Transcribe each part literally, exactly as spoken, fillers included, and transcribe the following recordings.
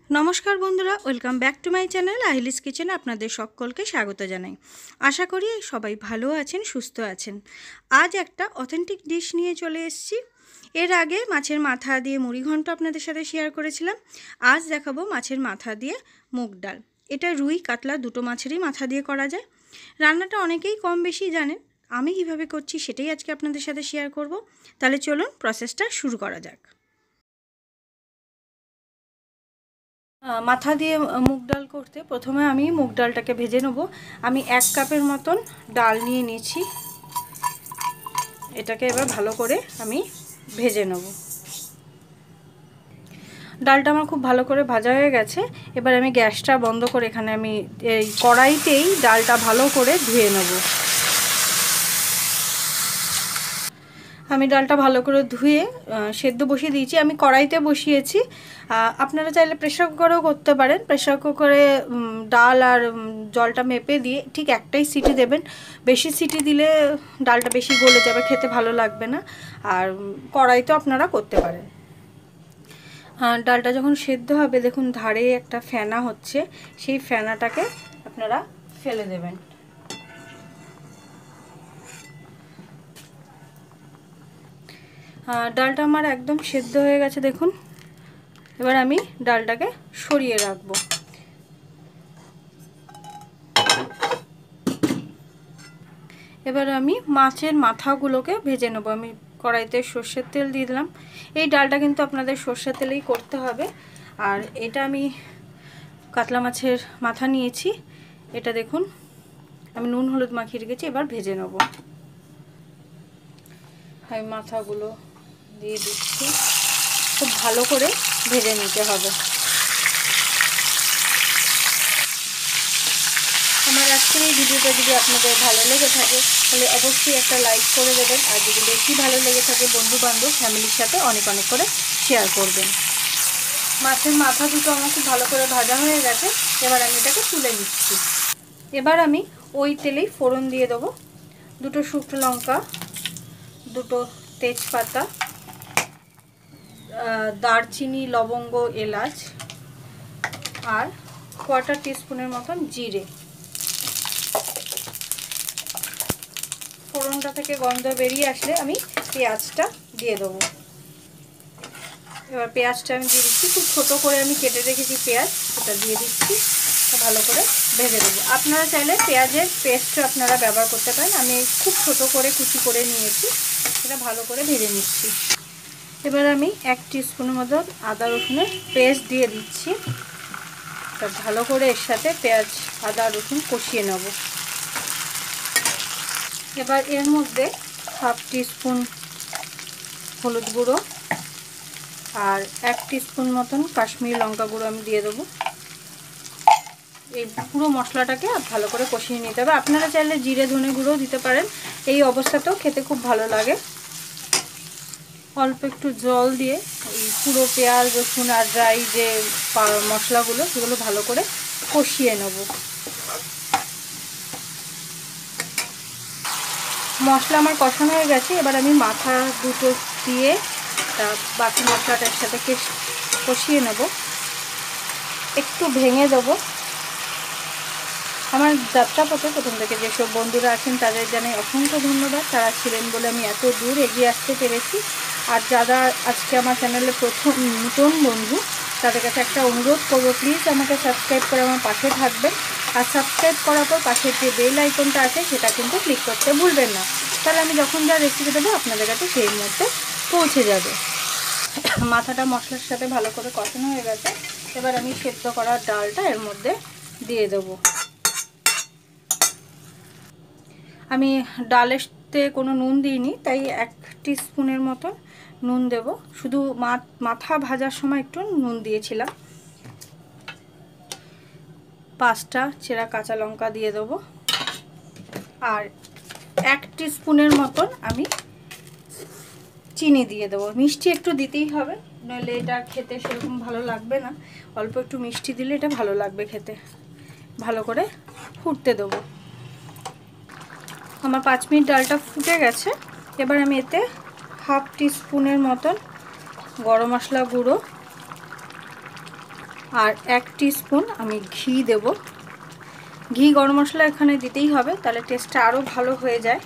नमस्कार बंधुरा welcome back to my channel Ahili's kitchen आपनादेर सकलके स्वागत जानाई। आशा करी सबाई भालो आछेन सुस्थ आछेन। आज एक अथेंटिक डिश निये चले एसेछि। एर आगे माछेर माथा दिए मुड़ी घंट आपनादेर साथे शेयर करेछिलाम। आज देखाबो माछेर माथा दिए मुग डाल। एटा रुई कातला दुटो माछेरई माथा दिए करा जाय। रान्नाटा अनेकेई कम बेशी जानेन, आमी किभाबे करछि सेटाई आजके आपनादेर साथे शेयर करब। ताहले चलुन प्रसेसटा शुरू करा जाक। माथा दिए मुग डाल करते प्रथमे आमी मुग डालटाके भेजे नेब। आमी एक कापेर मतन डाल निये निয়েছি। एटाके एबार भालो करे आमी भेजे नेब। डालटा आमार खूब भालो करे भाजा हये गेछे। एबार आमी ग्यासटा बंद करे एखाने आमी एई कड़ाइतेई डालटा भालो करे धुए नेब। आमी डालटा भालो करे धुए सेদ্ধ बसिए दिएछि। आमी कड़ाइते बसिएछि। आपनारा चाइले प्रेसार कुकारेও करते पारेन। प्रेसार कुकारे डाल और जलटा मेपे दिए ठीक एकटाई सीटी देবেন। बेशी सीटी दिले डालटा बेशी गले जाबे, खेते भालो लागबे ना। और कड़ाइतेও आपनारा करते पारेन। डालटा যখন সেদ্ধ হবে দেখুন ধারে একটা ফেনা হচ্ছে, সেই ফেনাটাকে আপনারা ফেলে দেবেন। ডালটা আমার একদম সেদ্ধ হয়ে গেছে দেখুন। এবার আমি ডালটাকে সরিয়ে রাখবো। এবার আমি মাছের মাথাগুলোকে ভেজে নেব। আমি কড়াইতে সরষের তেল দিয়ে দিলাম। এই ডালটা কিন্তু আপনাদের সরষের তেলেই করতে হবে। আর এটা আমি কাতলা মাছের মাথা নিয়েছি। এটা দেখুন আমি নুন হলুদ মাখিয়ে রেখেছি। এবার ভেজে নেব। আমি মাথাগুলো দিয়ে দিচ্ছি। খুব ভালো করে ভেজে নিতে হবে। আমার আজকের এই ভিডিওটা যদি আপনাদের ভালো লেগে থাকে তাহলে অবশ্যই একটা লাইক করে দেবেন। আর যদি বেশি ভালো লেগে থাকে বন্ধু বান্ধব ফ্যামিলির সাথে অনেক অনেক করে শেয়ার করবেন। মাছের মাথা দুটো আমার খুব ভালো করে ভাজা হয়ে গেছে। এবার আমি এটাকে তুলে নিচ্ছি। এবার আমি ওই তেলেই ফোড়ন দিয়ে দেবো। দুটো শুকনো লঙ্কা, দুটো তেজপাতা, দারচিনি লবঙ্গ এলাচ আর কোয়ার্টার টিস্পুনের মতন জিরে। ফোড়নটা থেকে গন্ধ বেরিয়ে আসলে আমি পেঁয়াজটা দিয়ে দেবো। এবার পেঁয়াজটা আমি দিয়ে দিচ্ছি। খুব ছোটো করে আমি কেটে রেখেছি পেঁয়াজ, সেটা দিয়ে দিচ্ছি। ভালো করে ভেজে দেবো। আপনারা চাইলে পেঁয়াজের পেস্টও আপনারা ব্যবহার করতে পারেন। আমি খুব ছোটো করে কুচি করে নিয়েছি। সেটা ভালো করে ভেজে নিচ্ছি। এবার আমি এক টিস্পুনের মতো আদা রসুনের পেস্ট দিয়ে দিচ্ছি। তা ভালো করে এর সাথে পেঁয়াজ আদা রসুন কষিয়ে নেব। এবার এর মধ্যে হাফ টিস্পুন হলুদ গুঁড়ো আর এক টিস্পুন মতন কাশ্মীরি লঙ্কা গুঁড়ো আমি দিয়ে দেবো। এই পুরো মশলাটাকে ভালো করে কষিয়ে নিতে হবে। আপনারা চাইলে জিরে ধনে গুঁড়োও দিতে পারেন। এই অবস্থাতেও খেতে খুব ভালো লাগে। অল্প একটু জল দিয়ে এই পুরো পেঁয়াজ রসুন আর ড্রাই যে মশলাগুলো সেগুলো ভালো করে কষিয়ে নেব। মশলা আমার কষানো হয়ে গেছে। এবার আমি মাথা দুটো দিয়ে তা বাকি মশলাটার সাথে কষিয়ে নেব। একটু ভেঙে দেবো। আমার যাত্রাপথে প্রথম থেকে যেসব বন্ধুরা আছেন তাদের জানাই অসংখ্য ধন্যবাদ। তারা ছিলেন বলে আমি এত দূর এগিয়ে আসতে পেরেছি। আর যারা আজকে আমার চ্যানেলে প্রথম নতুন বন্ধু তাদের কাছে একটা অনুরোধ করবো, প্লিজ আমাকে সাবস্ক্রাইব করে আমার পাশে থাকবেন। আর সাবস্ক্রাইব করার পর পাশের যে বেল আইকনটা আছে সেটা কিন্তু ক্লিক করতে ভুলবেন না। তাহলে আমি যখন যা রেসিপি দেবো আপনাদের কাছে সেই মুহূর্তে পৌঁছে যাবে। মাথাটা মশলার সাথে ভালো করে কষানো হয়ে গেছে। এবার আমি সেদ্ধ করা ডালটা এর মধ্যে দিয়ে দেবো। আমি ডালেতে কোনো নুন দিইনি, তাই এক টিস্পুনের মতো নুন দেব। শুধু মাথা ভাজার সময় একটু নুন দিয়েছিলাম। পাঁচটা চেরা কাঁচা লঙ্কা দিয়ে দেবো। আর এক টিস্পুনের মতন আমি চিনি দিয়ে দেবো। মিষ্টি একটু দিতেই হবে, নইলে এটা খেতে সেরকম ভালো লাগবে না। অল্প একটু মিষ্টি দিলে এটা ভালো লাগবে খেতে। ভালো করে ফুটতে দেবো। আমার পাঁচ মিনিট ডালটা ফুটে গেছে। এবার আমি এতে হাফ টিস্পুনের মতন গরম মশলা গুঁড়ো আর এক টিস্পুন আমি ঘি দেব। ঘি গরম মশলা এখানে দিতেই হবে, তাহলে টেস্টটা আরও ভালো হয়ে যায়।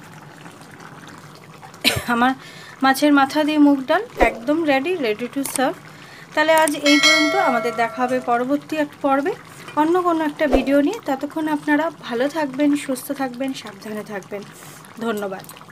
আমার মাছের মাথা দিয়ে মুগ ডাল একদম রেডি, রেডি টু সার্ভ। তাহলে আজ এই পর্যন্ত, আমাদের দেখা হবে পরবর্তী এক পর্বে অন্য কোনো একটা ভিডিও নিয়ে। ততক্ষণ আপনারা ভালো থাকবেন, সুস্থ থাকবেন, সাবধানে থাকবেন। ধন্যবাদ।